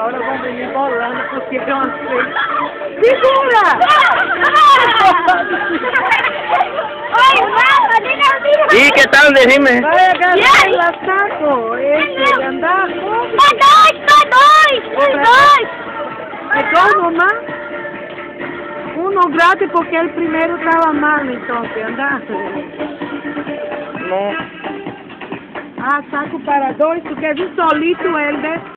agora vão venir bolando porque eu não sei. Segura! Oi, mamá, mira. ¿Y qué tal? Decime. Vai agarrar el saco, esse, andar como? Dois! Pegou, mamá? Uno gratis porque el primero estaba mal, entonces, andar. No. Ah, saco para dois, tu quer vir solito, Helder?